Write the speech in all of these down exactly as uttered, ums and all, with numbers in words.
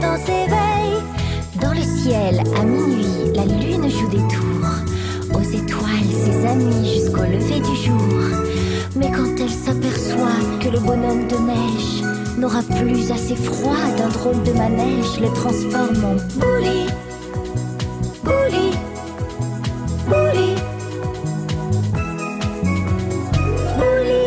printemps s'éveille. Dans le ciel, à minuit, la lune joue des tours aux étoiles, ses amis, jusqu'au lever du jour. Mais quand elle s'aperçoit que le bonhomme de neige n'aura plus assez froid d'un drôle de manège, le transforme en bouli, bouli, bouli, bouli.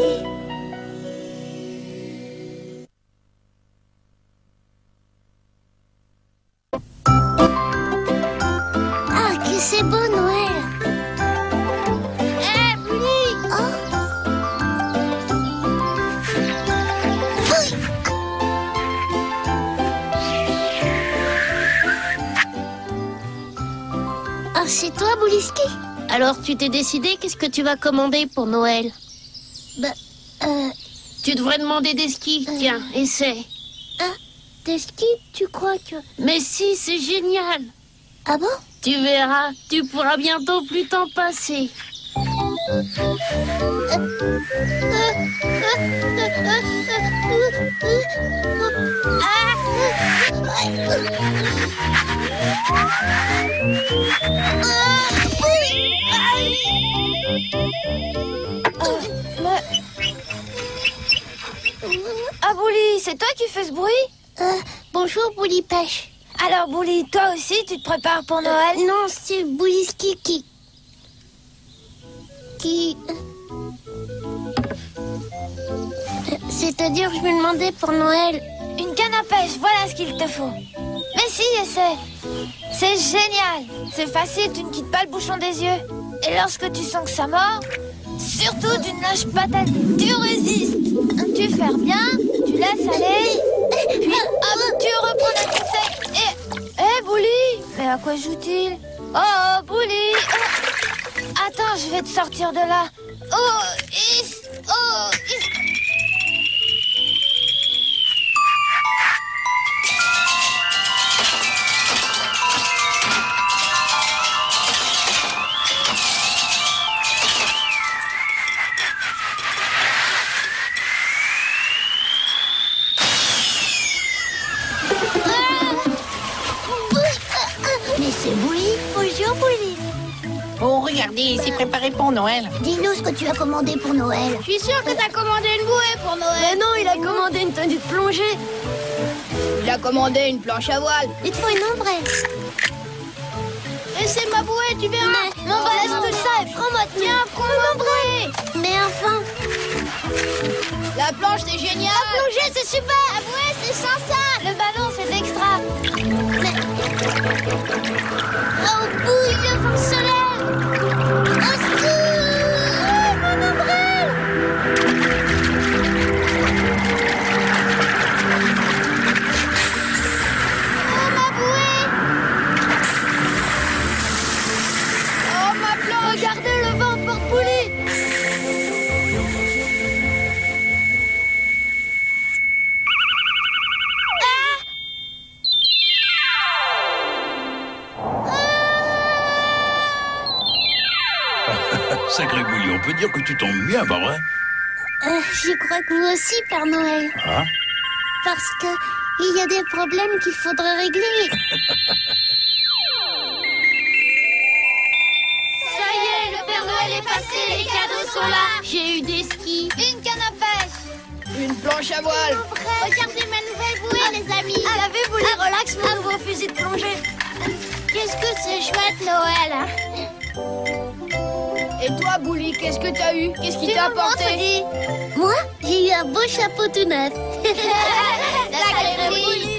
Ah, que c'est beau, Noël! Hé, Bouli! Oh! Oui. Ah, c'est toi, Bouliski? Alors, tu t'es décidé? Qu'est-ce que tu vas commander pour Noël? Bah, euh... Tu devrais demander des skis. Euh. Tiens, essaie. Ah, des skis, tu crois que... Mais si, c'est génial. Ah bon? Tu verras, tu pourras bientôt plus t'en passer. Ah, Bouli, c'est toi qui fais ce bruit? Euh, bonjour, Bouli Pêche. Alors, Bouli, toi aussi, tu te prépares pour Noël? Euh, non, c'est Bouliski qui... Qui... C'est-à-dire, je me demandais pour Noël... Une canne à pêche, voilà ce qu'il te faut. Mais si, essaie. C'est génial. C'est facile, tu ne quittes pas le bouchon des yeux. Et lorsque tu sens que ça mord, surtout, tu ne lâches pas ta tête. Tu résistes. Tu fermes bien, tu laisses aller. Puis, hop, tu reprends la tête sec. Et... Hé, Bouli! Mais à quoi joue-t-il? Oh, Bouli! Attends, je vais te sortir de là. Oh, is... Oh, is... Mais c'est Bouli. Bonjour, Bouli. Oh, regardez, c'est préparé pour Noël. Dis-nous ce que tu as commandé pour Noël. Je suis sûre que t'as commandé une bouée pour Noël. Mais non, il a commandé une tenue de plongée. Il a commandé une planche à voile. Il te faut une ombrelle. Et c'est ma bouée, tu verras. Mais- Non, Oh, bah, laisse non. tout ça et prends-moi. Tiens, prends ma bouée. Mais enfin... La planche, c'est génial. La plongée, c'est super. La bouée, c'est sans ça. Le ballon, c'est extra. Oh, bouille, le vent se lève. Au secours. Oh, mon ombrelle. Oh, ma bouée. Oh, ma planche. Regardez, le vent porte Bouli. Sacré Bouli, on peut dire que tu tombes bien, pas vrai? Euh, j'y crois que vous aussi, Père Noël. Ah? Parce que il y a des problèmes qu'il faudrait régler. Ça y est, le Père Noël est passé, les cadeaux sont là. J'ai eu des skis, Une canne à pêche. une planche à voile. Regardez ma nouvelle bouée, les amis. Ah, la vue, Bouli, relax, mon nouveau fusil de plongée. Qu'est-ce que c'est chouette, Noël. Hein. Et toi, Bouli, qu'est-ce que t'as eu? Qu'est-ce qui t'a apporté? Moi, j'ai eu un beau chapeau tout neuf. Sacré Bouli.